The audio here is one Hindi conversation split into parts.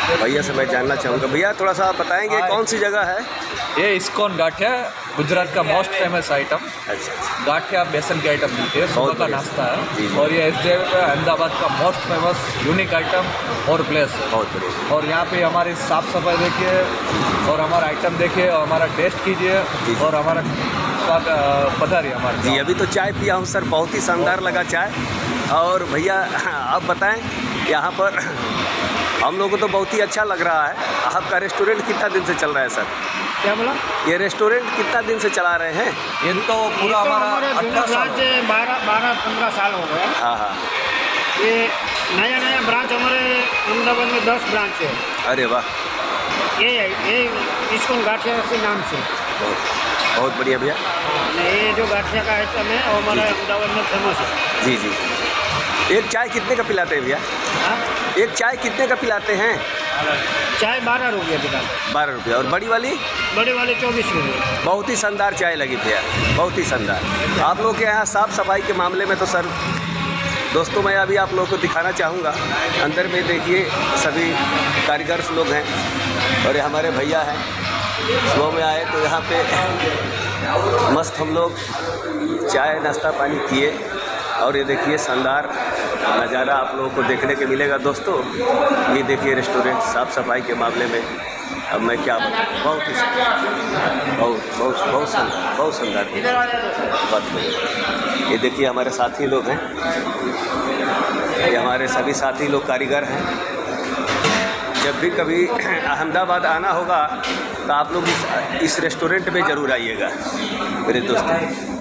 भैया से मैं जानना चाहूँगा। भैया थोड़ा सा आप बताएंगे कौन सी जगह है? ये इस्कॉन गाठिया गुजरात का मोस्ट फेमस आइटम। अच्छा। गाठिया बेसन के आइटम मिलती है, सुबह का नाश्ता है। और ये SDF अहमदाबाद का मोस्ट फेमस यूनिक आइटम और प्लेस है। बहुत बढ़िया। और यहाँ पे हमारी साफ़ सफाई देखिए और हमारा आइटम देखिए और हमारा टेस्ट कीजिए और हमारा स्वाद पधारिए हमारे। जी अभी तो चाय पिया हूँ सर, बहुत ही शानदार लगा चाय। और भैया आप बताएं, यहाँ पर हम लोगों को तो बहुत ही अच्छा लग रहा है। आपका रेस्टोरेंट कितना दिन से चल रहा है सर? क्या बोला? ये रेस्टोरेंट कितना दिन से चला रहे हैं? ये तो पूरा हमारा 12-15 साल हो गए। हाँ हाँ। ये नया ब्रांच हमारे अहमदाबाद में 10 ब्रांच है। अरे वाह। ये इस्कॉन गाठिया के नाम से। बहुत बढ़िया भैया। ये जो गाठिया का आइटम है वो हमारे अहमदाबाद में फेमस है। जी जी। एक चाय कितने का पिलाते हैं भैया? एक चाय कितने का पिलाते हैं? चाय 12 रुपये पिलाते हैं। 12 रुपये। और बड़ी वाली? बड़ी वाली 24 रुपये। बहुत ही शानदार चाय लगी भैया, बहुत ही शानदार। आप लोग के यहाँ साफ़ सफाई के मामले में तो सर दोस्तों मैं अभी आप लोगों को दिखाना चाहूँगा। अंदर में देखिए सभी कारीगर लोग हैं और ये हमारे भैया हैं। सुबह में आए तो यहाँ पे मस्त हम लोग चाय नाश्ता पानी किए और ये देखिए शानदार नज़ारा आप लोगों को देखने के मिलेगा दोस्तों। ये देखिए रेस्टोरेंट साफ़ सफाई के मामले में अब मैं क्या बताऊँ, बहुत ही बहुत शानदार बात है। ये देखिए हमारे साथी लोग हैं, ये हमारे सभी साथी लोग कारीगर हैं। जब भी कभी अहमदाबाद आना होगा तो आप लोग इस रेस्टोरेंट में ज़रूर आइएगा मेरे दोस्तों।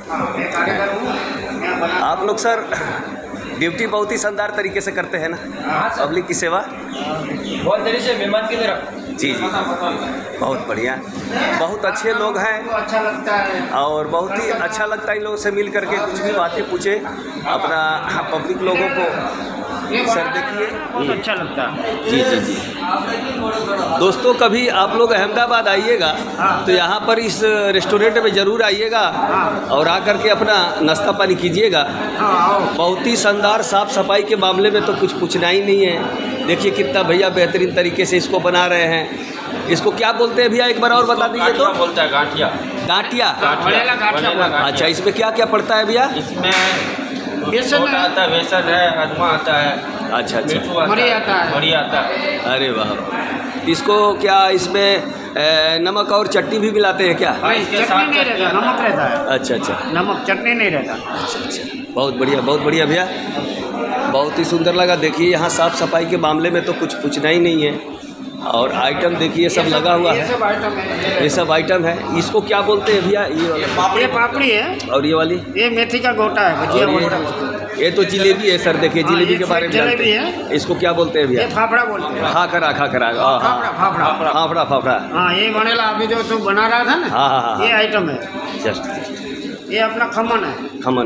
आप लोग सर ड्यूटी बहुत ही शानदार तरीके से करते हैं ना, पब्लिक की सेवा बहुत देरी से मेहमान की तरह। जी जी बहुत बढ़िया, बहुत अच्छे लोग हैं। अच्छा लगता है और बहुत ही अच्छा लगता है इन लोगों से मिल करके, कुछ भी बातें पूछे अपना पब्लिक लोगों को। सर देखिए बहुत अच्छा लगता है। जी जी जी दोस्तों कभी आप लोग अहमदाबाद आइएगा तो यहाँ पर इस रेस्टोरेंट में ज़रूर आइएगा और आकर के अपना नाश्ता पानी कीजिएगा। बहुत ही शानदार साफ़ सफाई के मामले में तो कुछ पूछना ही नहीं है। देखिए कितना भैया बेहतरीन तरीके से इसको बना रहे हैं। इसको क्या बोलते हैं भैया एक बार और बता दीजिए तो? बोलता है गाठिया। गाठिया। अच्छा इसमें क्या क्या पड़ता है भैया? इसमें बेसन आता है, बेसन है, राजमा आता है। अच्छा अच्छा मरी आता है। मरी आता है। अरे वाह। इसको क्या इसमें नमक और चटनी भी मिलाते हैं क्या? चटनी नहीं रहता, नमक रहता है। अच्छा अच्छा नमक चटनी नहीं रहता। अच्छा अच्छा बहुत बढ़िया भैया, बहुत ही सुंदर लगा। देखिए यहाँ साफ़ सफाई के मामले में तो कुछ पूछना ही नहीं है। और आइटम देखिए सब लगा हुआ है, ये सब आइटम है। इसको क्या बोलते हैं भैया? ये पापड़ी है। और ये वाली? ये मेथी का गोटा है, भजिया बोलते हैं। ये तो जिलेबी है सर, देखिए जिलेबी के बारे में जलेबी है। इसको क्या बोलते हैं भैया? ये फाफड़ा बोलते हैं। खाकरा फाफड़ा। हाँ ये बनेला अभी जो तू बना रहा था ना। हाँ ये आइटम है। जस्ट ये अपना खमन है। खमन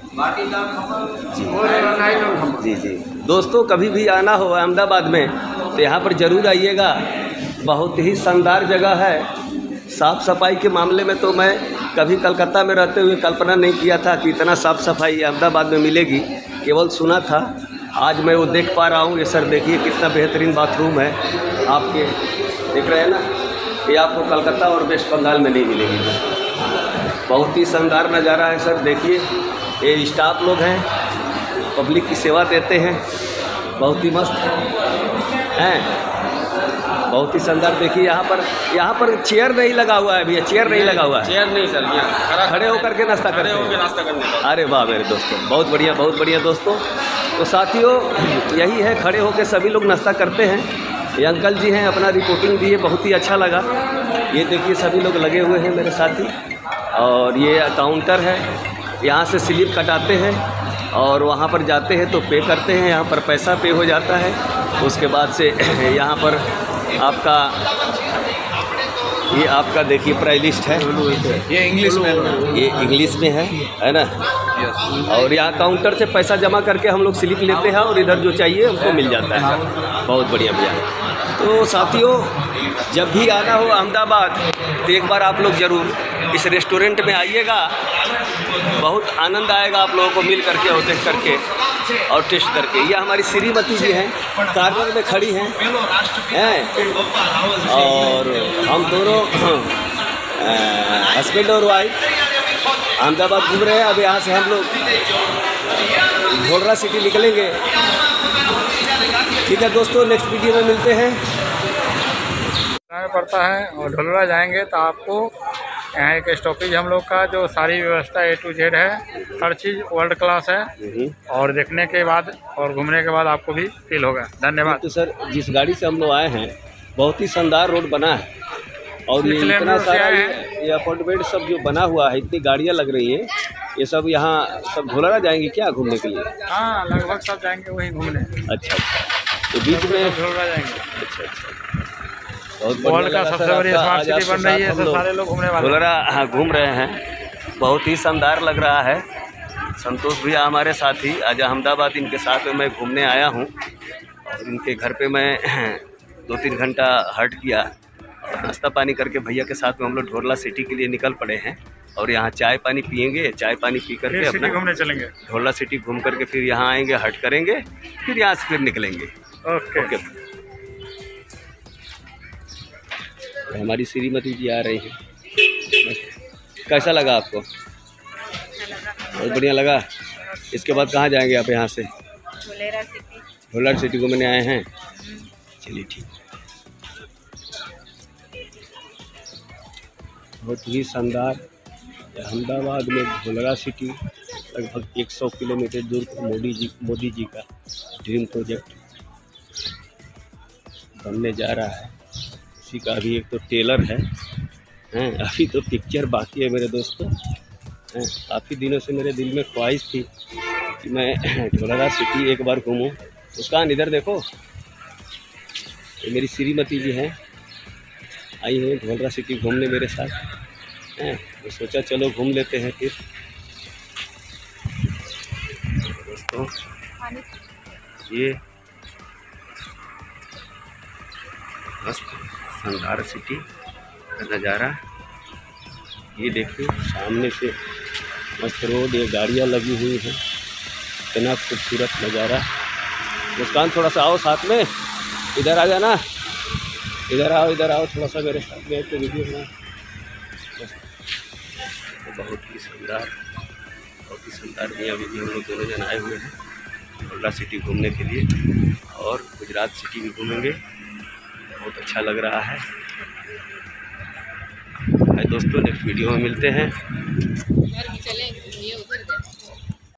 जी जी दोस्तों कभी भी आना हो अहमदाबाद में तो यहाँ पर ज़रूर आइएगा। बहुत ही शानदार जगह है। साफ़ सफाई के मामले में तो मैं कभी कलकत्ता में रहते हुए कल्पना नहीं किया था कि इतना साफ़ सफाई अहमदाबाद में मिलेगी, केवल सुना था। आज मैं वो देख पा रहा हूँ। ये सर देखिए कितना बेहतरीन बाथरूम है, आपके देख रहे हैं ना। ये आपको कलकत्ता और वेस्ट बंगाल में नहीं मिलेगी। बहुत ही शानदार नज़ारा है सर। देखिए ये स्टाफ लोग हैं, पब्लिक की सेवा देते हैं, बहुत ही मस्त हैं, बहुत ही शानदार। देखिए यहाँ पर चेयर नहीं लगा हुआ है भैया, चेयर नहीं लगा हुआ है। चेयर नहीं सर, यहाँ खड़े होकर के नाश्ता करते हैं। नाश्ता करने का। अरे वाह मेरे दोस्तों, बहुत बढ़िया दोस्तों। तो साथियों यही है, खड़े होकर सभी लोग नाश्ता करते हैं। ये अंकल जी हैं, अपना रिपोर्टिंग दिए, बहुत ही अच्छा लगा। ये देखिए सभी लोग लगे हुए हैं मेरे साथी। और ये काउंटर है, यहाँ से स्लिप कटाते हैं और वहाँ पर जाते हैं तो पे करते हैं। यहाँ पर पैसा पे हो जाता है। उसके बाद से यहाँ पर आपका देखिए प्राइस लिस्ट है। ये इंग्लिश में है ना। और यहाँ काउंटर से पैसा जमा करके हम लोग स्लिप लेते हैं और इधर जो चाहिए हमको मिल जाता है। बहुत बढ़िया भैया। तो साथियों जब भी आना हो अहमदाबाद तो एक बार आप लोग ज़रूर इस रेस्टोरेंट में आइएगा। बहुत आनंद आएगा आप लोगों को मिल करके और देख करके। और टेस्ट करके। ये हमारी श्रीमती जी हैं, कार्नर में खड़ी हैं और हम दोनों हस्बैंड और वाइफ अहमदाबाद घूम रहे हैं। अब यहाँ से हम लोग ढोलरा सिटी निकलेंगे। ठीक है दोस्तों, नेक्स्ट वीडियो में मिलते हैं। पड़ता है और ढोलरा जाएंगे तो आपको यहाँ एक स्टॉपेज हम लोग का जो सारी व्यवस्था A to Z है, हर चीज़ वर्ल्ड क्लास है और देखने के बाद और घूमने के बाद आपको भी फील होगा। धन्यवाद। तो सर जिस गाड़ी से हम लोग आए हैं बहुत ही शानदार रोड बना है और ये इतना सारा ये अपार्टमेंट सब जो बना हुआ है, इतनी गाड़ियाँ लग रही हैं, ये सब यहाँ सब ढोलरा जाएंगे क्या घूमने के लिए? हाँ, लगभग सब जाएंगे वहीं घूमने। अच्छा, तो बीच में ढोलरा जाएंगे। अच्छा, वर्ल्ड का सबसे बड़ी स्मार्ट सिटी बन रही है, सारे लोग घूमने वाले ढोलरा घूम रहे हैं। बहुत ही शानदार लग रहा है। संतोष भैया हमारे साथी, आज अहमदाबाद इनके साथ में मैं घूमने आया हूँ और इनके घर पे मैं 2-3 घंटा हट किया। नाश्ता पानी करके भैया के साथ में हम लोग ढोलरा सिटी के लिए निकल पड़े हैं और यहाँ चाय पानी पियेंगे। चाय पानी पी करके अपना घूमने चलेंगे। ढोलरा सिटी घूम करके फिर यहाँ आएंगे, हट करेंगे, फिर यहाँ से फिर निकलेंगे। ओके। तो हमारी श्रीमती जी आ रही हैं। कैसा लगा आपको? बहुत बढ़िया लगा। इसके बाद कहाँ जाएंगे आप यहाँ से? ढोलरा सिटी घूमने आए हैं। चलिए ठीक है। बहुत ही शानदार अहमदाबाद में ढोलरा सिटी, लगभग 100 किलोमीटर दूर पर मोदी जी का ड्रीम प्रोजेक्ट बनने जा रहा है। उसी का अभी एक तो टेलर है अभी तो पिक्चर बाकी है मेरे दोस्तों। काफ़ी दिनों से मेरे दिल में ख्वाहिश थी कि मैं ढोलरा सिटी एक बार घूमूं। मुस्कान इधर देखो, ये मेरी श्रीमती जी हैं, आई हैं ढोलरा सिटी घूमने मेरे साथ। तो सोचा चलो घूम लेते हैं फिर। दोस्तों ये मस्त शानदार सिटी का नज़ारा, ये देखिए सामने से मस्त रोड, ये गाड़ियाँ लगी हुई हैं, इतना खूबसूरत नज़ारा। मुस्कान थोड़ा सा आओ साथ में, इधर आ जाना, इधर आओ थोड़ा सा मेरे साथ में तो वीडियो बना। बहुत ही शानदार भैया भी हम लोग दोनों जन आए हुए हैं ढोलरा सिटी घूमने के लिए और गुजरात सिटी भी घूमेंगे। बहुत अच्छा लग रहा है। दोस्तों नेक्स्ट वीडियो में मिलते हैं।